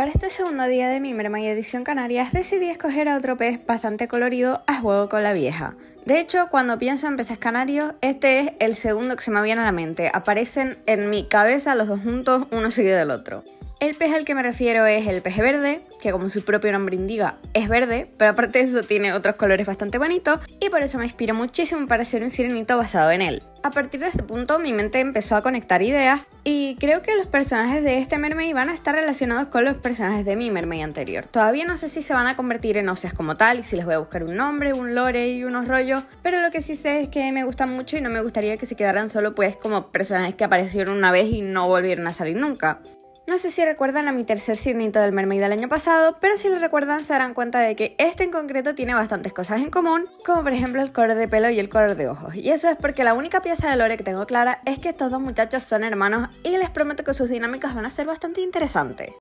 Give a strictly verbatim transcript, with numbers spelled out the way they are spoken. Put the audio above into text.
Para este segundo día de mi Mermaid edición Canarias decidí escoger a otro pez bastante colorido a juego con la vieja. De hecho, cuando pienso en peces canarios, este es el segundo que se me viene a la mente. Aparecen en mi cabeza los dos juntos, uno seguido del otro. El pez al que me refiero es el peje verde, que como su propio nombre indica es verde, pero aparte de eso tiene otros colores bastante bonitos y por eso me inspiró muchísimo para hacer un sirenito basado en él. A partir de este punto mi mente empezó a conectar ideas y creo que los personajes de este Mermaid van a estar relacionados con los personajes de mi Mermaid anterior. Todavía no sé si se van a convertir en óseas como tal y si les voy a buscar un nombre, un lore y unos rollos, pero lo que sí sé es que me gustan mucho y no me gustaría que se quedaran solo pues como personajes que aparecieron una vez y no volvieron a salir nunca. No sé si recuerdan a mi tercer sirenito del Mermaid del año pasado, pero si lo recuerdan se darán cuenta de que este en concreto tiene bastantes cosas en común, como por ejemplo el color de pelo y el color de ojos. Y eso es porque la única pieza de lore que tengo clara es que estos dos muchachos son hermanos y les prometo que sus dinámicas van a ser bastante interesantes.